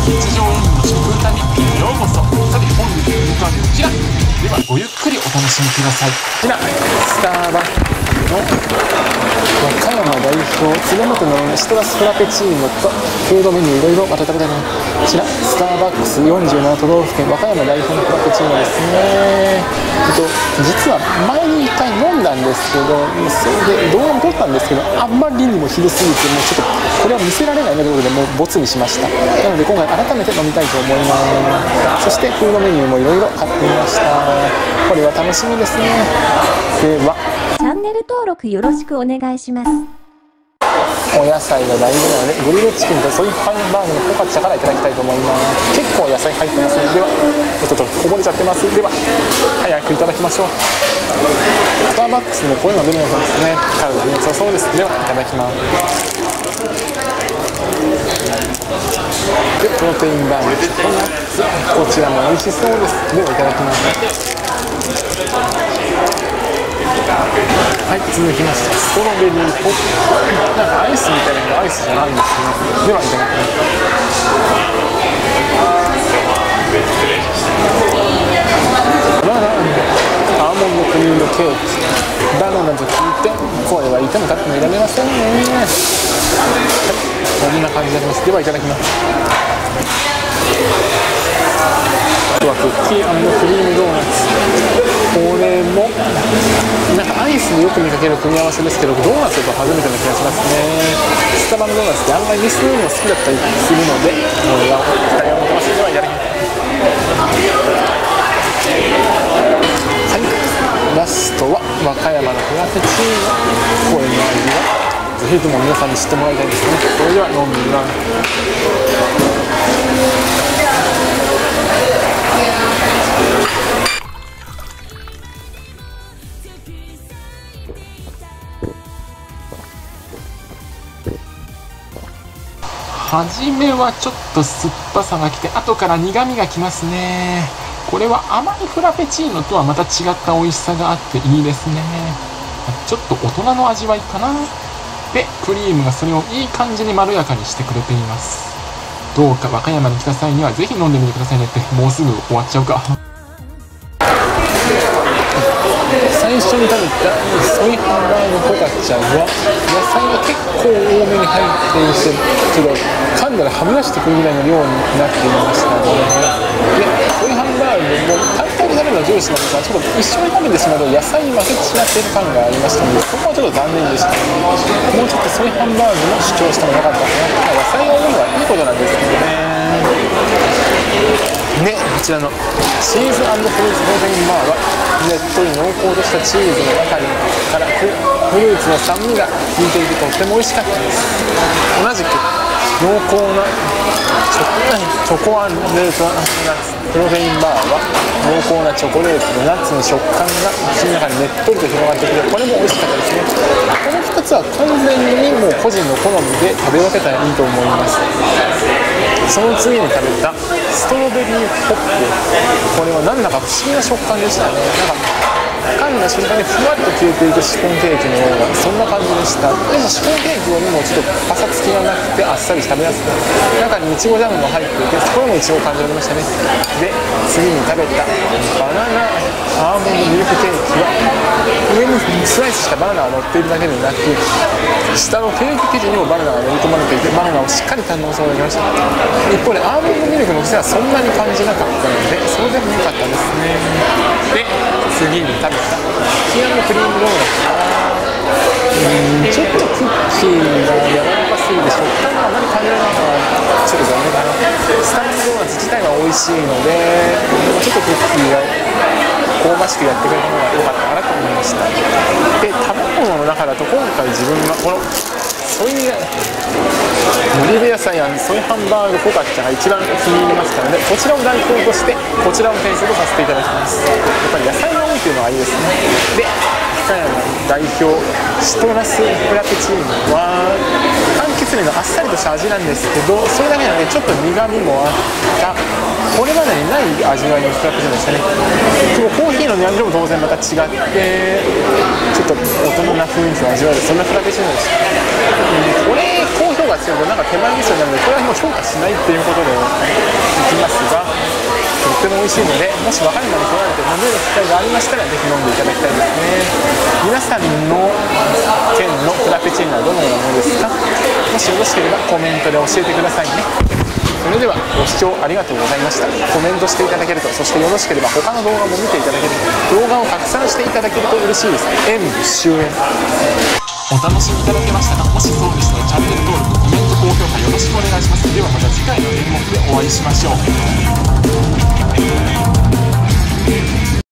日常演技の食歌日記にようこそ。さて本日のメニューはこちらでは、ごゆっくりお楽しみください。こちらスターバックスの和歌山代表鶴本のシトラスフラペチーノとフードメニューいろいろまた食べたいな。こちらスターバックス47都道府県和歌山代表のフラペチーノですね。実は前に1回飲んだんですけど、それで動画も撮ったんですけど、あんまりにもひどすぎて、もうちょっとこれは見せられないなということで、もうボツにしました。なので今回改めて飲みたいと思います。そしてフードメニューもいろいろ買ってみました。これは楽しみですね。ではチャンネル登録よろしくお願いします。 お野菜が大事なので、グリルチキンとソイハンバーグのフォカッチャからいただきたいと思います。結構野菜入ってますね。ではちょっとこぼれちゃってます。では早くいただきましょう。スターバックスのこういうの出るのですね。体に良さそうです。ではいただきます。でプロテインバーグチョコナッツ、こちらも美味しそうです。ではいただきます。はい、続きましてストロベリーポップ、なんかアイスみたいなけどアイスじゃないんですね。ではいただきます。バナナアーモンドクリームケーキ、バナナと聞いてこれはいても立ってもいられませんね。はい、こんな感じになります。ではいただきます。あとはクッキー&クリームドーナツ、これもなんかアイスでよく見かける組み合わせですけど、ドーナツと初めての気がしますね。スタバのドーナツってあんまりミスるの好きだったりするので、これは期待を持てます。ではいただきます。はい、ラストは和歌山のフラペチーノ、これの味はぜひとも皆さんに知ってもらいたいですね。それでは飲みます。初めはちょっと酸っぱさがきて、後から苦みがきますね。これは甘いフラペチーノとはまた違った美味しさがあっていいですね。ちょっと大人の味わいかな。でクリームがそれをいい感じにまろやかにしてくれています。どうか和歌山に来た際にはぜひ飲んでみてくださいねって。もうすぐ終わっちゃうか。最初に食べたソイハンバーグフォカッチャは野菜が結構多めに入っていて、ちょっと噛んだらはみ出してくるぐらいの量になっていましたね。でソイハンバーグも単体で食べるのは上司なんですが、ちょっと一緒に食べてしまうと野菜に負けてしまっている感がありましたので、そこはちょっと残念でしたね。もうちょっとソイハンバーグも主張したのが良かったかな。野菜が多いのはいいことなんですけどね。でこちらのチーズ&フルーツプロテインバーはねっとり濃厚としたチーズの中にからフルーツの酸味が効いていてとっても美味しかったです。同じく濃厚なチョコ&レートナッツプロテインバーは濃厚なチョコレートとナッツの食感が口の中にねっとりと広がってきて、これも美味しかったですね。この2つは完全にもう個人の好みで食べ分けたらいいと思います。その次に食べたストロベリーポップ、これはなんだか不思議な食感でしたね。なんか噛んだ瞬間にふわっと消えていくシフォンケーキのようなそんな感じでした。でもシフォンケーキよりもちょっとパサつきがなくてあっさり食べやすく、中にいちごジャムも入っていて、そこでもいちごを感じられましたね。で次に食べたバナナアーモンドミルクケーキは上にスライスしたバナナが乗っているだけでなく、下のケーキ生地にもバナナが練り込まれていて、バナナをしっかり堪能することができました。一方でアーモンドミルクの癖はそんなに感じなかったので、それでも良かったですね。で次に食べたキー&クリームドーナツはちょっとクッキーが柔らかすぎて食感があまり感じられないのはちょっと残念かな。スタミナドーナツ自体が美味しいので、ちょっとクッキーが香ばしくやってくれたのが良かったかなと思いました。で食べ物の中だと今回自分はこのソイオリーブ野菜ソイハンバーグフォカッチャが一番気に入りましたので、こちらを代表としてこちらを点数とさせていただきます。やっぱり野菜が多いというのはいいですね。で和歌山代表シトラスフラペチーノは柑橘類のあっさりとした味なんですけど、それだけなのでちょっと苦みもあったこれまでにない味わいのフラペチーノでしたね。コーヒーの値段でも当然また違ってちょっと大人な雰囲気を味わえるそんなフラペチーノでした。これ高評価つするとなんか手前味噌になるので、これはもう評価しないっていうことでいきますが、とっても美味しいので、もし和歌山に来られて飲める機会がありましたら、ぜひ飲んでいただきたいですね。皆さんの県のフラペチーノはどのようなものですか？もしよろしければコメントで教えてくださいね。それではご視聴ありがとうございました。コメントしていただけると、そしてよろしければ他の動画も見ていただけると、動画を拡散していただけると嬉しいです。演武終演。お楽しみいただけましたか？もしそうでしたらチャンネル登録、コメント、高評価よろしくお願いします。ではまた次回の演目でお会いしましょう。